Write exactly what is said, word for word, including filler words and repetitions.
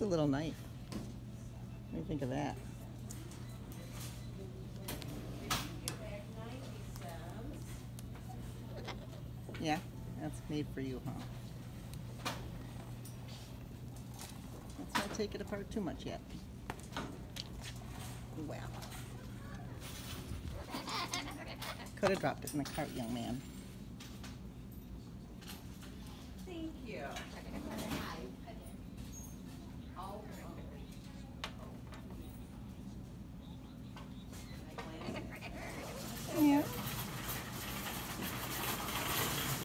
a little knife. What do you think of that? Yeah, that's made for you, huh? Let's not take it apart too much yet. Well. Could have dropped it in the cart, young man.